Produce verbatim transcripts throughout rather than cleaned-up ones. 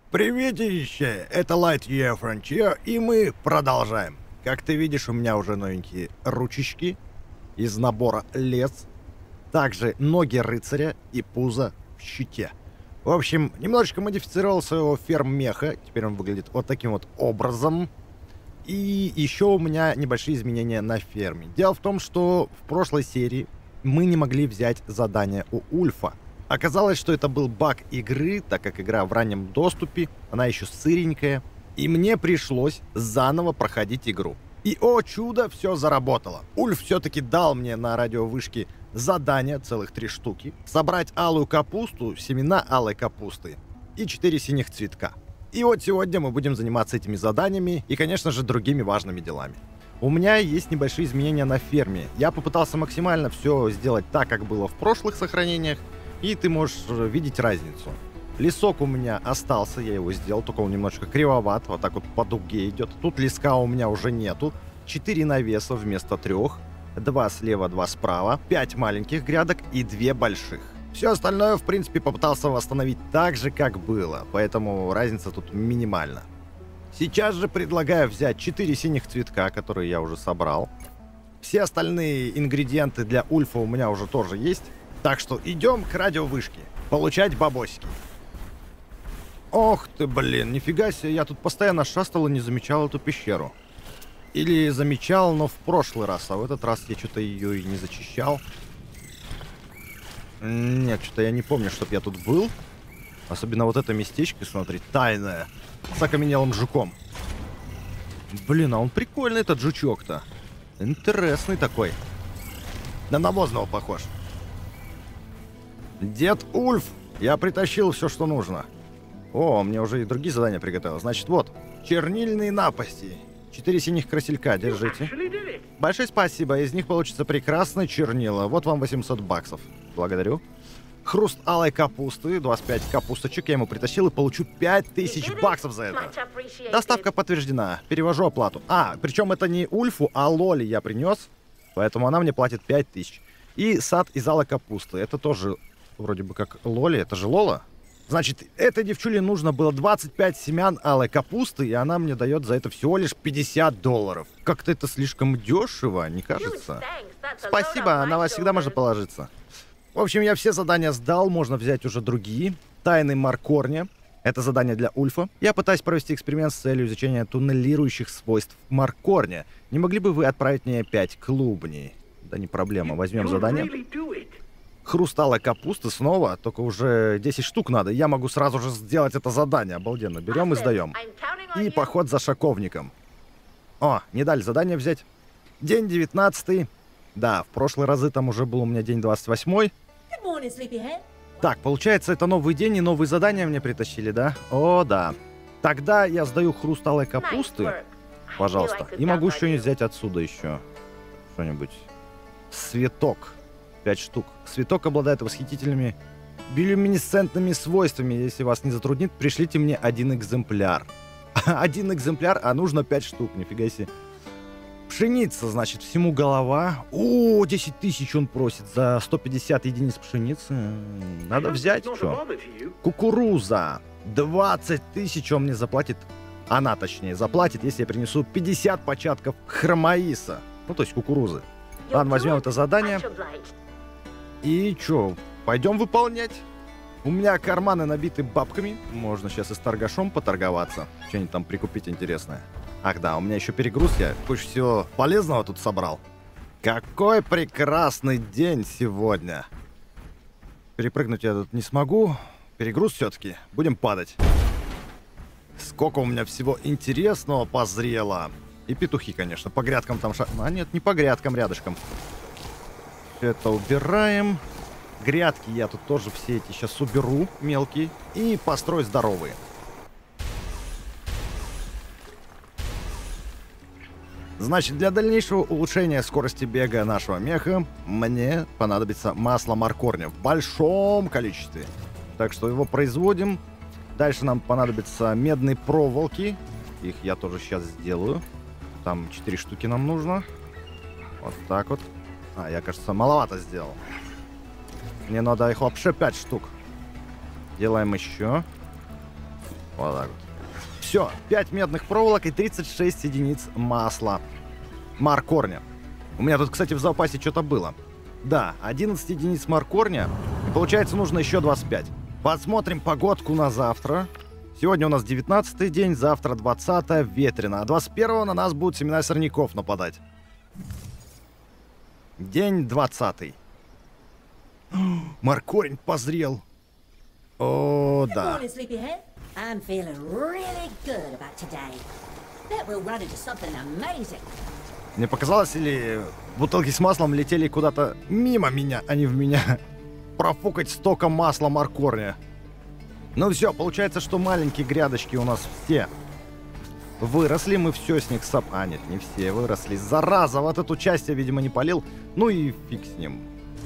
Приветище! Это Lightyear Frontier, и мы продолжаем. Как ты видишь, у меня уже новенькие ручечки из набора лес. Также ноги рыцаря и пузо в щите. В общем, немножечко модифицировал своего ферммеха. Теперь он выглядит вот таким вот образом. И еще у меня небольшие изменения на ферме. Дело в том, что в прошлой серии мы не могли взять задание у Ульфа. Оказалось, что это был баг игры, так как игра в раннем доступе, она еще сыренькая, и мне пришлось заново проходить игру. И, о чудо, все заработало. Ульф все-таки дал мне на радиовышке задание, целых три штуки, собрать алую капусту, семена алой капусты и четыре синих цветка. И вот сегодня мы будем заниматься этими заданиями и, конечно же, другими важными делами. У меня есть небольшие изменения на ферме. Я попытался максимально все сделать так, как было в прошлых сохранениях, и ты можешь видеть разницу. Лесок у меня остался, я его сделал, только он немножечко кривоват, вот так вот по дуге идет. Тут леска у меня уже нету. четыре навеса вместо трех. два слева, два справа. пять маленьких грядок и две больших. Все остальное, в принципе, попытался восстановить так же, как было. Поэтому разница тут минимальна. Сейчас же предлагаю взять четыре синих цветка, которые я уже собрал. Все остальные ингредиенты для Ульфа у меня уже тоже есть. Так что идем к радиовышке. Получать бабосики. Ох ты, блин, нифига себе. Я тут постоянно шастал и не замечал эту пещеру. Или замечал, но в прошлый раз. А в этот раз я что-то ее и не зачищал. Нет, что-то я не помню, чтоб я тут был. Особенно вот это местечко, смотри, тайное. С окаменелым жуком. Блин, а он прикольный, этот жучок-то. Интересный такой. На навозного похож. Дед Ульф, я притащил все, что нужно. О, мне уже и другие задания приготовил. Значит, вот, чернильные напасти. Четыре синих красилька, держите. Большое спасибо, из них получится прекрасное чернила. Вот вам восемьсот баксов. Благодарю. Хруст алой капусты, двадцать пять капусточек я ему притащил и получу пять тысяч баксов за это. Доставка подтверждена. Перевожу оплату. А, причем это не Ульфу, а Лоли я принес. Поэтому она мне платит пять тысяч. И сад из алой капусты. Это тоже вроде бы как Лоли. Это же Лола. Значит, этой девчуле нужно было двадцать пять семян алой капусты, и она мне дает за это всего лишь пятьдесят долларов. Как-то это слишком дешево, не кажется? Спасибо, на вас всегда можно положиться. В общем, я все задания сдал, можно взять уже другие. Тайны Маркорня. Это задание для Ульфа. Я пытаюсь провести эксперимент с целью изучения туннелирующих свойств Маркорня. Не могли бы вы отправить мне пять клубней? Да не проблема, возьмем задание. Хрусталая капуста снова, только уже десять штук надо. Я могу сразу же сделать это задание. Обалденно. Берем и сдаем. И поход за шаковником. О, не дали задание взять. День девятнадцатый. Да, в прошлые разы там уже был у меня день двадцать восьмой. Так, получается, это новый день и новые задания мне притащили, да? О, да. Тогда я сдаю хрусталой капусты. Пожалуйста. И могу что-нибудь взять отсюда еще. Что-нибудь. Цветок. пять штук. Цветок обладает восхитительными биолюминесцентными свойствами. Если вас не затруднит, пришлите мне один экземпляр. Один экземпляр, а нужно пять штук. Нифига себе. Пшеница, значит, всему голова. О, десять тысяч он просит за сто пятьдесят единиц пшеницы. Надо взять, что? Кукуруза. двадцать тысяч он мне заплатит. Она, точнее, заплатит, если я принесу пятьдесят початков хромаиса. Ну, то есть кукурузы. Ладно, возьмем это задание. И чё, пойдем выполнять. У меня карманы набиты бабками. Можно сейчас и с торгашом поторговаться. Что-нибудь там прикупить интересное. Ах да, у меня еще перегруз. Я кучу всего полезного тут собрал. Какой прекрасный день сегодня. Перепрыгнуть я тут не смогу. Перегруз все-таки. Будем падать. Сколько у меня всего интересного позрело. И петухи, конечно. По грядкам там ша... А нет, не по грядкам, рядышком. Это убираем. Грядки я тут тоже все эти сейчас уберу, мелкие. И построю здоровые. Значит, для дальнейшего улучшения скорости бега нашего меха мне понадобится масло Маркорня в большом количестве. Так что его производим. Дальше нам понадобятся медные проволоки. Их я тоже сейчас сделаю. Там четыре штуки нам нужно. Вот так вот. А, я, кажется, маловато сделал. Мне надо их вообще пять штук. Делаем еще. Вот так вот. Все, пять медных проволок и тридцать шесть единиц масла маркорня. У меня тут, кстати, в запасе что-то было. Да, одиннадцать единиц маркорня. И получается, нужно еще двадцать пять. Посмотрим погодку на завтра. Сегодня у нас девятнадцатый день, завтра двадцатое, ветрено. А двадцать первого на нас будут семена сорняков нападать. День двадцатый. Маркорень позрел. О, да. Мне показалось, или бутылки с маслом летели куда-то мимо меня, а не в меня. Профукать столько масла маркорня. Ну все, получается, что маленькие грядочки у нас все выросли. Мы все с них соп... А, нет, не все выросли. Зараза, вот эту часть я, видимо, не полил. Ну и фиг с ним.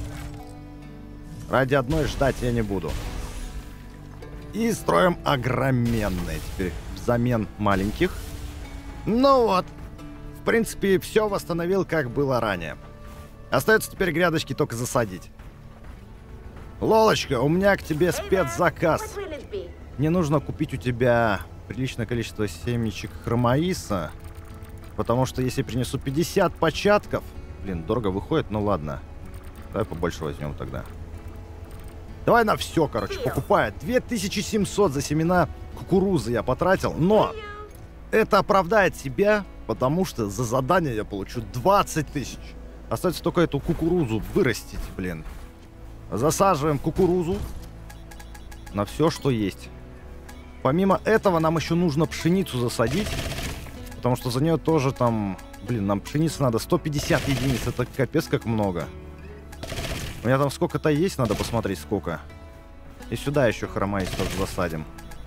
Ради одной ждать я не буду. И строим огроменные теперь взамен маленьких. Ну вот. В принципе, все восстановил, как было ранее. Остается теперь грядочки только засадить. Лолочка, у меня к тебе спецзаказ. Мне нужно купить у тебя приличное количество семечек хромаиса. Потому что если принесу пятьдесят початков... Блин, дорого выходит, ну ладно. Давай побольше возьмем тогда. Давай на все, короче, покупает. две тысячи семьсот за семена кукурузы я потратил. Но это оправдает себя, потому что за задание я получу двадцать тысяч. Остается только эту кукурузу вырастить, блин. Засаживаем кукурузу на все, что есть. Помимо этого, нам еще нужно пшеницу засадить. Потому что за нее тоже там... Блин, нам пшеницы надо сто пятьдесят единиц. Это капец как много. У меня там сколько-то есть, надо посмотреть сколько. И сюда еще хромаис тоже засадим.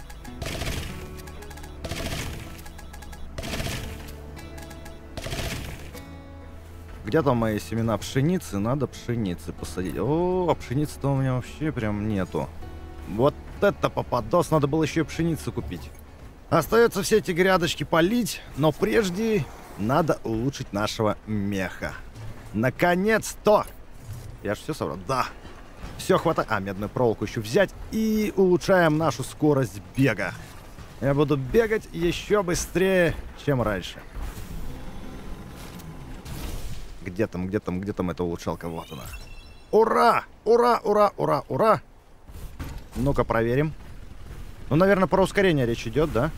Где там мои семена пшеницы? Надо пшеницы посадить. О, а пшеницы-то у меня вообще прям нету. Вот это попадос, надо было еще и пшеницу купить. Остается все эти грядочки полить, но прежде надо улучшить нашего меха. Наконец-то! Я же все собрал. Да. Все, хватает. А, медную проволоку еще взять. И улучшаем нашу скорость бега. Я буду бегать еще быстрее, чем раньше. Где там, где там, где там эта улучшалка? Вот она. Ура! Ура, ура, ура, ура! Ну-ка, проверим. Ну, наверное, про ускорение речь идет, да?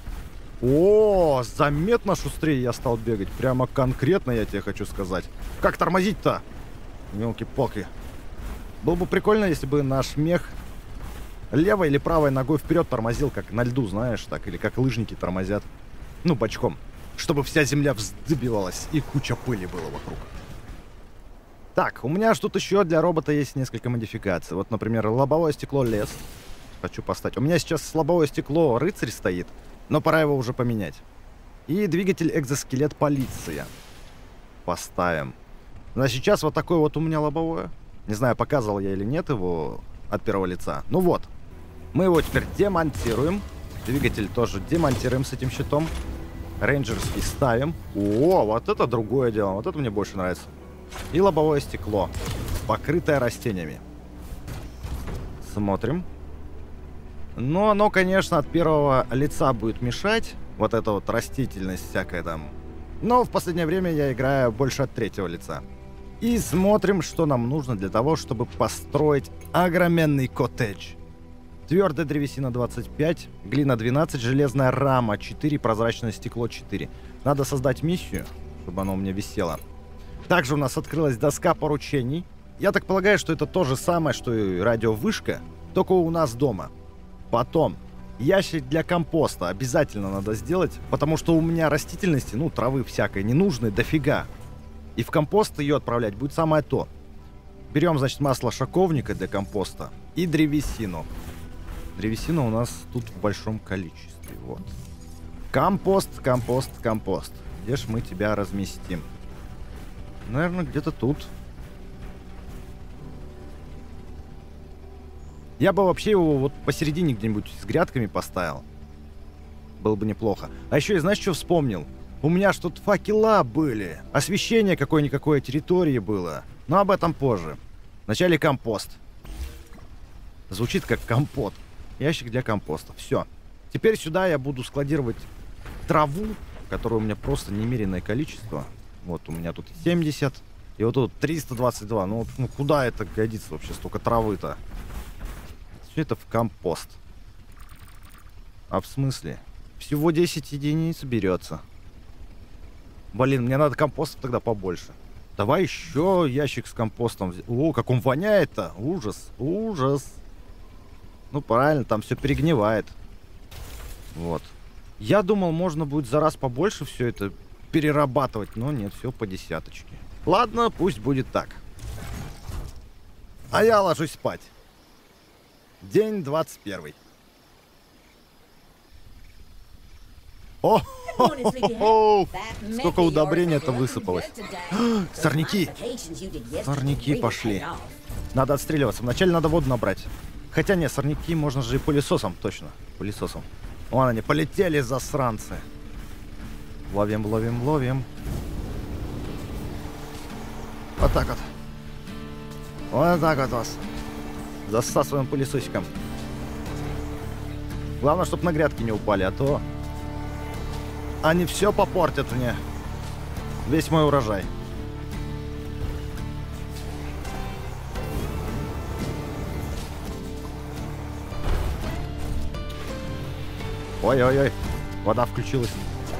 О, заметно шустрее я стал бегать. Прямо конкретно, я тебе хочу сказать. Как тормозить-то? Мелки-палки. Было бы прикольно, если бы наш мех левой или правой ногой вперед тормозил, как на льду, знаешь, так, или как лыжники тормозят. Ну, бочком. Чтобы вся земля вздыбивалась и куча пыли было вокруг. Так, у меня ж тут еще для робота есть несколько модификаций. Вот, например, лобовое стекло лес. Хочу поставить. У меня сейчас лобовое стекло рыцарь стоит, но пора его уже поменять. И двигатель экзоскелет полиция. Поставим. Ну, а сейчас вот такое вот у меня лобовое. Не знаю, показывал я или нет его от первого лица. Ну вот. Мы его теперь демонтируем. Двигатель тоже демонтируем с этим щитом. Рейнджерский ставим. О, вот это другое дело. Вот это мне больше нравится. И лобовое стекло, покрытое растениями. Смотрим. Но оно, конечно, от первого лица будет мешать. Вот эта вот растительность всякая там. Но в последнее время я играю больше от третьего лица. И смотрим, что нам нужно для того, чтобы построить огроменный коттедж. Твердая древесина двадцать пять, глина двенадцать, железная рама четыре, прозрачное стекло четыре. Надо создать миссию, чтобы оно у меня висело. Также у нас открылась доска поручений. Я так полагаю, что это то же самое, что и радиовышка, только у нас дома. Потом, ящик для компоста обязательно надо сделать, потому что у меня растительности, ну, травы всякой ненужной дофига. И в компост ее отправлять будет самое то. Берем, значит, масло шаковника для компоста и древесину. Древесина у нас тут в большом количестве, вот. Компост, компост, компост. Где ж мы тебя разместим? Наверное, где-то тут. Я бы вообще его вот посередине где-нибудь с грядками поставил. Было бы неплохо. А еще и знаешь, что вспомнил? У меня ж тут факела были. Освещение какой-никакой территории было. Но об этом позже. Вначале компост. Звучит как компот. Ящик для компоста. Все. Теперь сюда я буду складировать траву, которую у меня просто немеренное количество. Вот у меня тут семьдесят. И вот тут триста двадцать два. Ну, ну куда это годится вообще, столько травы-то? Все это в компост. А в смысле? Всего десять единиц берется. Блин, мне надо компоста тогда побольше. Давай еще ящик с компостом. О, как он воняет-то. Ужас, ужас. Ну, правильно, там все перегнивает. Вот. Я думал, можно будет за раз побольше все это перерабатывать. Но нет, все по десяточке. Ладно, пусть будет так. А я ложусь спать. День двадцать первый. О, сколько удобрения-то высыпалось. Сорняки. Сорняки пошли. Надо отстреливаться. Вначале надо воду набрать. Хотя нет, сорняки можно же и пылесосом. Точно, пылесосом. Вон они, полетели, засранцы. Ловим, ловим, ловим. Вот так вот. Вот так вот вас. Засасываем пылесосиком. Главное, чтобы на грядки не упали, а то они все попортят мне. Весь мой урожай. Ой-ой-ой, вода включилась.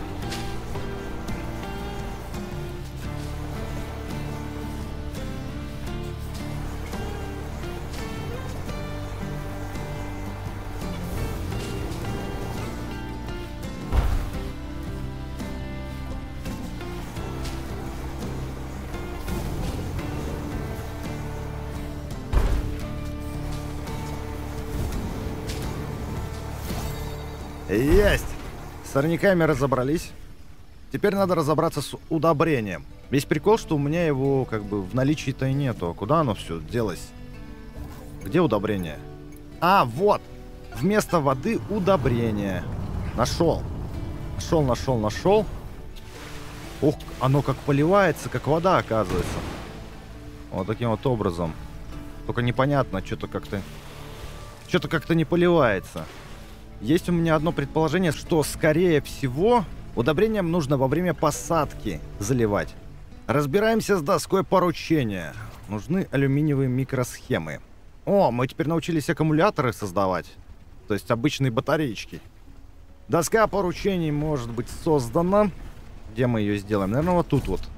Есть! С сорняками разобрались. Теперь надо разобраться с удобрением. Весь прикол, что у меня его как бы в наличии-то и нету. Куда оно все делось? Где удобрение? А, вот! Вместо воды удобрение. Нашел. Нашел, нашел, нашел. Ух, оно как поливается, как вода, оказывается. Вот таким вот образом. Только непонятно, что-то как-то... Что-то как-то не поливается. Есть у меня одно предположение, что, скорее всего, удобрением нужно во время посадки заливать. Разбираемся с доской поручения. Нужны алюминиевые микросхемы. О, мы теперь научились аккумуляторы создавать. То есть обычные батареечки. Доска поручений может быть создана. Где мы ее сделаем? Наверное, вот тут вот.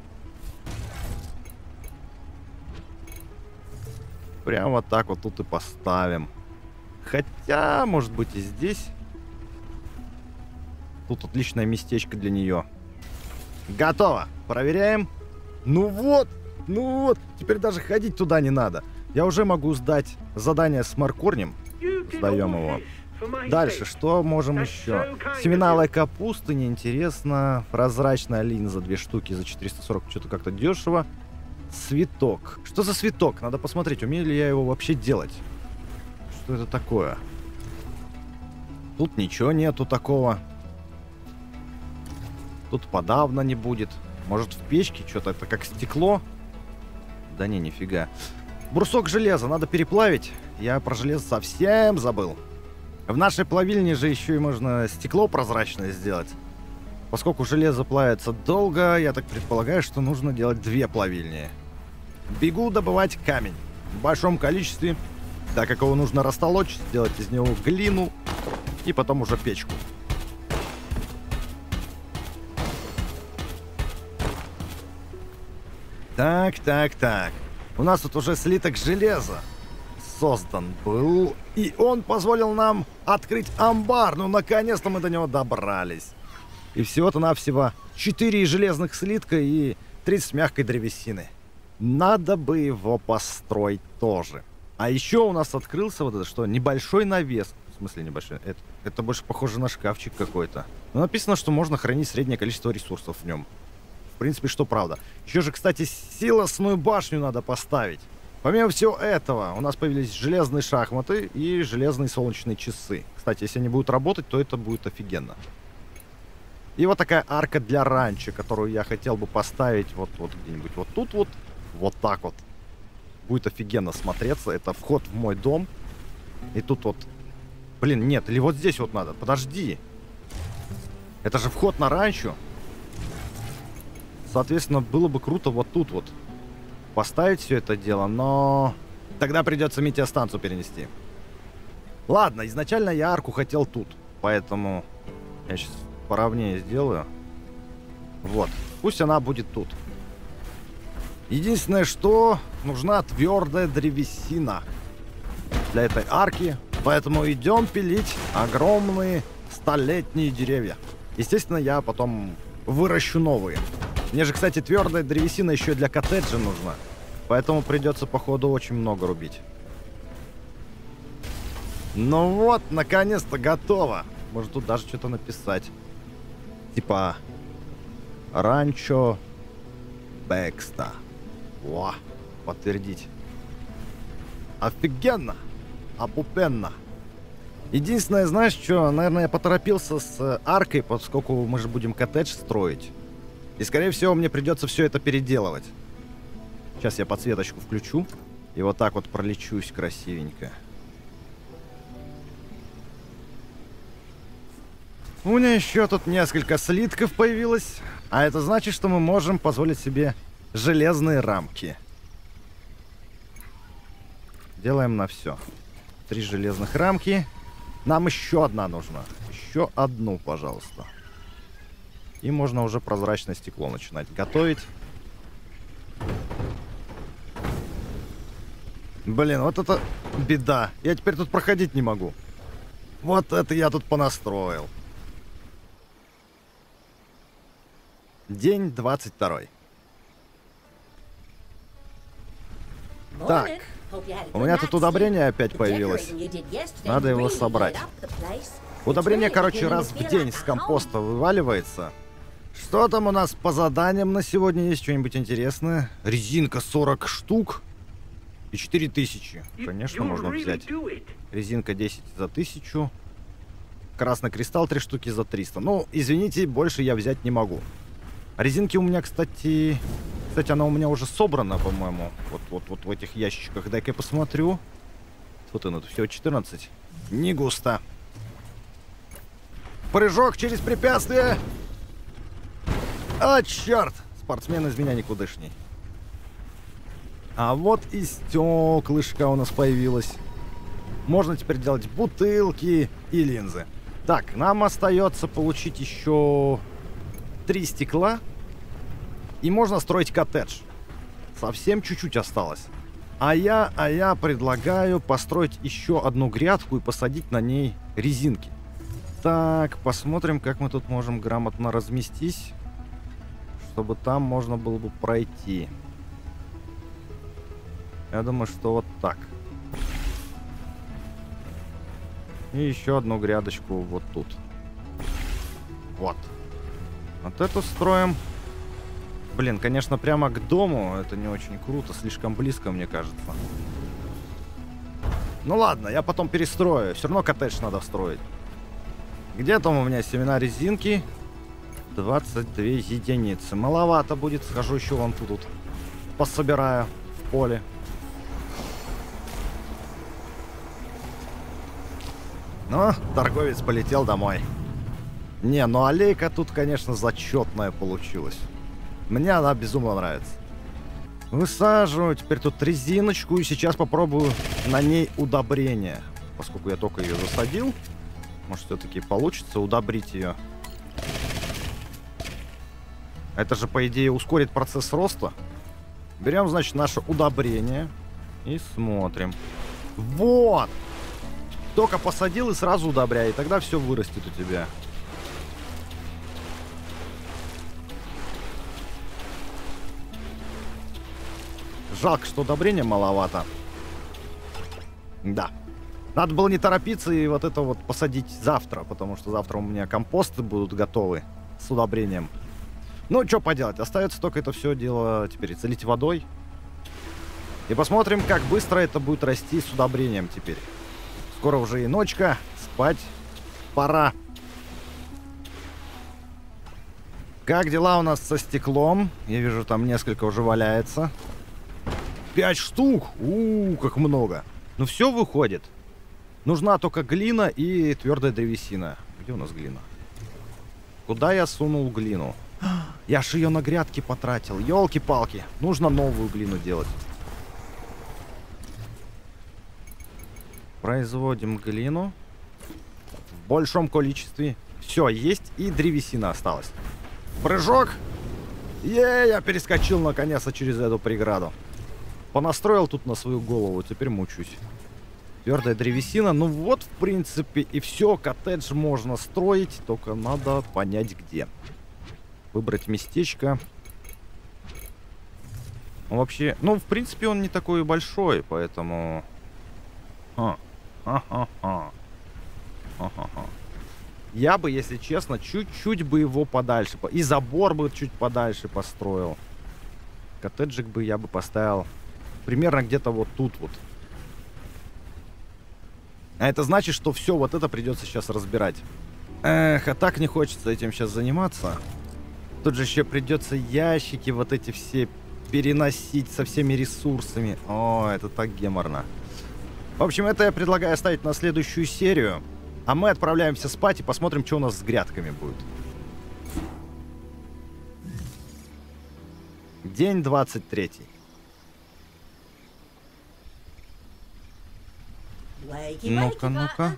Прямо вот так вот тут и поставим. Хотя, может быть, и здесь. Тут отличное местечко для нее. Готово. Проверяем. Ну вот. Ну вот. Теперь даже ходить туда не надо. Я уже могу сдать задание с моркорнем. Сдаем его. Дальше, что можем еще? Семена алой капусты, неинтересно. Прозрачная линза, две штуки за четыреста сорок. Что-то как-то дешево. Цветок. Что за цветок? Надо посмотреть, умею ли я его вообще делать. Что это такое? Тут ничего нету такого. Тут подавно не будет. Может, в печке что-то это как стекло? Да не, нифига. Брусок железа надо переплавить. Я про железо совсем забыл. В нашей плавильне же еще и можно стекло прозрачное сделать. Поскольку железо плавится долго, я так предполагаю, что нужно делать две плавильни. Бегу добывать камень. В большом количестве. Так как его нужно растолочь, сделать из него глину и потом уже печку. Так, так, так. У нас тут уже слиток железа создан был. И он позволил нам открыть амбар. Ну, наконец-то мы до него добрались. И всего-то навсего четыре железных слитка и тридцать мягкой древесины. Надо бы его построить тоже. А еще у нас открылся вот это что? Небольшой навес. В смысле небольшой? Это, это больше похоже на шкафчик какой-то. Но написано, что можно хранить среднее количество ресурсов в нем. В принципе, что правда. Еще же, кстати, силосную башню надо поставить. Помимо всего этого, у нас появились железные шахматы и железные солнечные часы. Кстати, если они будут работать, то это будет офигенно. И вот такая арка для ранчо, которую я хотел бы поставить вот, вот где-нибудь вот тут вот. Вот так вот. Будет офигенно смотреться. Это вход в мой дом. И тут вот Блин, нет, или вот здесь вот надо. Подожди. Это же вход на ранчо. Соответственно, было бы круто вот тут вот поставить все это дело, но тогда придется метеостанцию перенести. Ладно, изначально я арку хотел тут, поэтому я сейчас поровнее сделаю. Вот, пусть она будет тут. Единственное, что нужна твердая древесина для этой арки, поэтому идем пилить огромные столетние деревья. Естественно, я потом выращу новые. Мне же, кстати, твердая древесина еще для коттеджа нужна, поэтому придется, походу, очень много рубить. Ну вот, наконец-то готово. Может, тут даже что-то написать. Типа Ранчо Бэкста. О, подтвердить. Офигенно. Опупенно. Единственное, знаешь что, наверное, я поторопился с аркой, поскольку мы же будем коттедж строить. И, скорее всего, мне придется все это переделывать. Сейчас я подсветочку включу. И вот так вот пролечусь красивенько. У меня еще тут несколько слитков появилось. А это значит, что мы можем позволить себе железные рамки. Делаем на все. Три железных рамки. Нам еще одна нужна. Еще одну, пожалуйста. И можно уже прозрачное стекло начинать готовить. Блин, вот это беда. Я теперь тут проходить не могу. Вот это я тут понастроил. День двадцать второй. Так, у меня тут удобрение опять появилось. Надо его собрать. Удобрение, короче, раз в день с компоста вываливается. Что там у нас по заданиям на сегодня есть? Что-нибудь интересное? Резинка сорок штук и четыре тысячи. Конечно, можно взять. Резинка десять за тысячу. Красный кристалл три штуки за триста. Ну, извините, больше я взять не могу. Резинки у меня, кстати... Кстати, она у меня уже собрана, по-моему. Вот, вот, вот в этих ящичках. Дай-ка я посмотрю. Вот он, это всего четырнадцать. Не густо. Прыжок через препятствие. А, черт! Спортсмен из меня никудышний. А вот и стеклышко у нас появилось. Можно теперь делать бутылки и линзы. Так, нам остается получить еще три стекла. И можно строить коттедж. Совсем чуть-чуть осталось. А я, а я предлагаю построить еще одну грядку и посадить на ней резинки. Так, посмотрим, как мы тут можем грамотно разместись, чтобы там можно было бы пройти. Я думаю, что вот так. И еще одну грядочку вот тут. Вот. Вот эту строим. Блин, конечно, прямо к дому это не очень круто, слишком близко, мне кажется. Ну ладно, я потом перестрою. Все равно коттедж надо строить. Где там у меня семена резинки? двадцать две единицы. Маловато будет. Схожу еще вон тут, тут пособираю в поле. Ну, торговец полетел домой. Не, ну аллейка тут, конечно, зачетная получилась. Мне она безумно нравится. Высаживаю теперь тут резиночку и сейчас попробую на ней удобрение. Поскольку я только ее засадил, может, все-таки получится удобрить ее. Это же, по идее, ускорит процесс роста. Берем, значит, наше удобрение и смотрим. Вот! Только посадил и сразу удобряй, и тогда все вырастет у тебя. Жалко, что удобрения маловато. Да. Надо было не торопиться и вот это вот посадить завтра, потому что завтра у меня компосты будут готовы с удобрением. Ну, что поделать, остается только это все дело теперь залить водой. И посмотрим, как быстро это будет расти с удобрением теперь. Скоро уже и ночка, спать пора. Как дела у нас со стеклом? Я вижу, там несколько уже валяется. Пять штук! У-у-у, как много. Ну все выходит. Нужна только глина и твердая древесина. Где у нас глина? Куда я сунул глину? Я ж ее на грядки потратил. Ёлки-палки. Нужно новую глину делать. Производим глину. В большом количестве. Все, есть. И древесина осталась. Прыжок. Е, я перескочил наконец-то через эту преграду. Понастроил тут на свою голову. Теперь мучусь. Твердая древесина. Ну вот, в принципе, и все. Коттедж можно строить. Только надо понять, где. Выбрать местечко. Он вообще... Ну, в принципе, он не такой большой, поэтому... А. Ха-ха-ха. Ха-ха-ха. Я бы, если честно, чуть-чуть бы его подальше... И забор бы чуть подальше построил. Коттеджик бы я бы поставил примерно где-то вот тут вот. А это значит, что все вот это придется сейчас разбирать. Эх, а так не хочется этим сейчас заниматься. Тут же еще придется ящики вот эти все переносить со всеми ресурсами. О, это так геморно. В общем, это я предлагаю оставить на следующую серию. А мы отправляемся спать и посмотрим, что у нас с грядками будет. День двадцать третий. Ну-ка, ну-ка.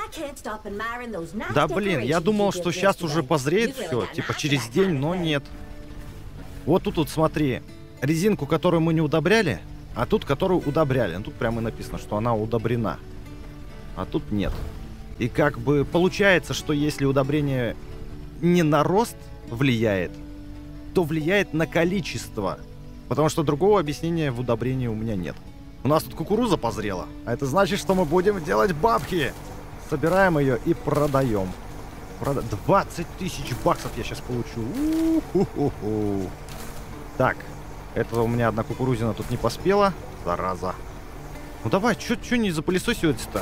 Да блин, я думал, что сейчас уже позреет все, типа через день, но нет. Вот тут вот смотри, резинку, которую мы не удобряли, а тут, которую удобряли. Ну, тут прямо и написано, что она удобрена. А тут нет. И как бы получается, что если удобрение не на рост влияет, то влияет на количество. Потому что другого объяснения в удобрении у меня нет. У нас тут кукуруза позрела. А это значит, что мы будем делать бабки. Собираем ее и продаем. Прода... двадцать тысяч баксов я сейчас получу. У-ху-ху-ху. Так. Это у меня одна кукурузина тут не поспела. Зараза. Ну давай, чё не запылесосивать-то?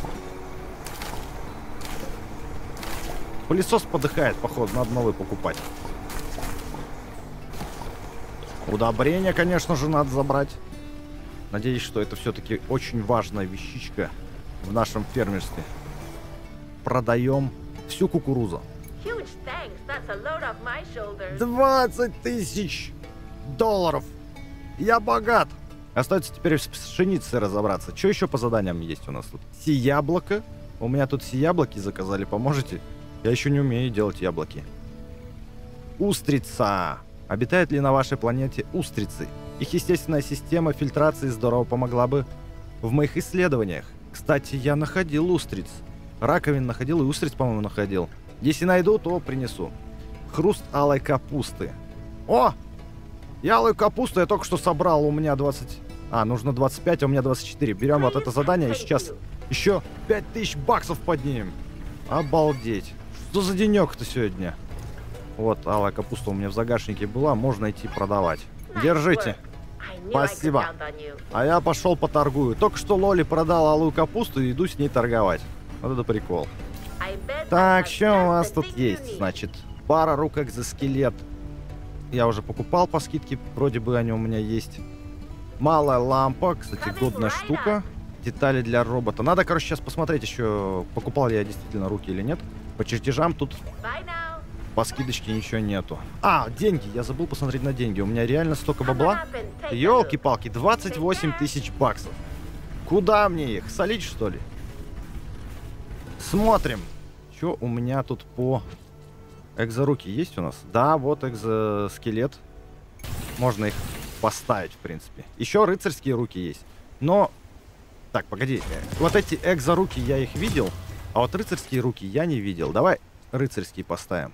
Пылесос подыхает, походу. Надо новый покупать. Удобрения, конечно же, надо забрать. Надеюсь, что это все-таки очень важная вещичка в нашем фермерстве. Продаем всю кукурузу. двадцать тысяч долларов. Я богат. Остается теперь с пшеницей разобраться. Что еще по заданиям есть у нас тут? Си-яблоко. У меня тут си-яблоки заказали. Поможете? Я еще не умею делать яблоки. Устрица. Обитают ли на вашей планете устрицы? Их естественная система фильтрации здорово помогла бы в моих исследованиях. Кстати, я находил устриц. Раковин находил и устриц, по-моему, находил. Если найду, то принесу. Хруст алой капусты. О! Я алую капусту я только что собрал. У меня двадцать... А, нужно двадцать пять, а у меня двадцать четыре. Берем вот это задание и сейчас еще пять тысяч баксов поднимем. Обалдеть. Что за денек-то сегодня? Вот, алая капуста у меня в загашнике была. Можно идти продавать. Держите. Спасибо. А я пошел поторгую. Только что Лоли продал алую капусту и иду с ней торговать. Вот это прикол. Так, что у нас тут есть? Значит, пара рук экзоскелет. Я уже покупал по скидке. Вроде бы они у меня есть. Малая лампа. Кстати, годная штука. Детали для робота. Надо, короче, сейчас посмотреть еще, покупал ли я действительно руки или нет. По чертежам тут по скидочке ничего нету. А, деньги. Я забыл посмотреть на деньги. У меня реально столько бабла. Ёлки-палки, двадцать восемь тысяч баксов. Куда мне их? Солить, что ли? Смотрим. Что у меня тут по... Экзоруки есть у нас? Да, вот экзоскелет. Можно их поставить, в принципе. Еще рыцарские руки есть. Но... Так, погоди. Вот эти экзоруки я их видел, а вот рыцарские руки я не видел. Давай рыцарские поставим.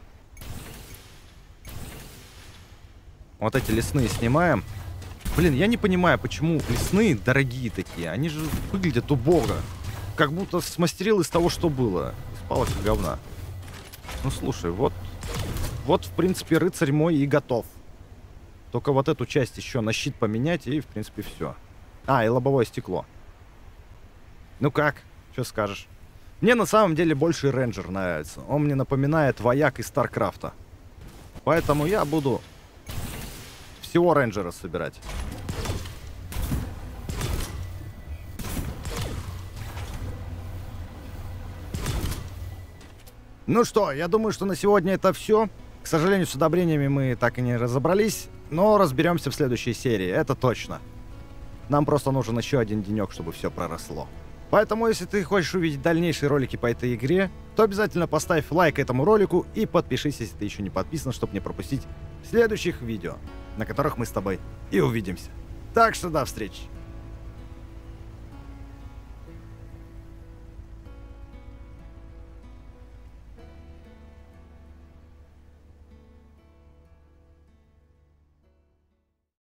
Вот эти лесные снимаем. Блин, я не понимаю, почему лесные дорогие такие. Они же выглядят убого. Как будто смастерил из того, что было. Из палок и говна. Ну, слушай, вот... Вот, в принципе, рыцарь мой и готов. Только вот эту часть еще на щит поменять, и, в принципе, все. А, и лобовое стекло. Ну как? Что скажешь? Мне на самом деле больше рейнджер нравится. Он мне напоминает вояк из Старкрафта. Поэтому я буду всего рейнджера собирать. Ну что, я думаю, что на сегодня это все. К сожалению, с удобрениями мы так и не разобрались, но разберемся в следующей серии, это точно. Нам просто нужен еще один денек, чтобы все проросло. Поэтому, если ты хочешь увидеть дальнейшие ролики по этой игре, то обязательно поставь лайк этому ролику и подпишись, если ты еще не подписан, чтобы не пропустить следующих видео, на которых мы с тобой и увидимся. Так что до встречи.